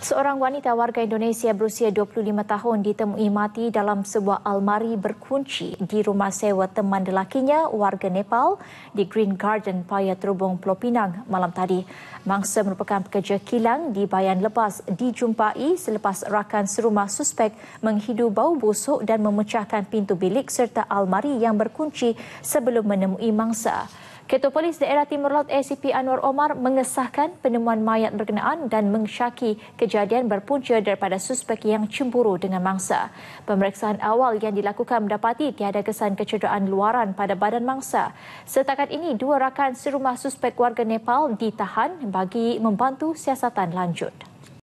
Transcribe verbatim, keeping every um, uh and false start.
Seorang wanita warga Indonesia berusia dua puluh lima tahun ditemui mati dalam sebuah almari berkunci di rumah sewa teman lelakinya warga Nepal di Green Garden, Paya Terubong, Pulau Pinang malam tadi. Mangsa merupakan pekerja kilang di Bayan Lepas dijumpai selepas rakan serumah suspek menghidu bau busuk dan memecahkan pintu bilik serta almari yang berkunci sebelum menemui mangsa. Ketua Polis Daerah Timur Laut A C P Anwar Omar mengesahkan penemuan mayat berkenaan dan mengsyaki kejadian berpunca daripada suspek yang cemburu dengan mangsa. Pemeriksaan awal yang dilakukan mendapati tiada kesan kecederaan luaran pada badan mangsa. Setakat ini, dua rakan serumah suspek warga Nepal ditahan bagi membantu siasatan lanjut.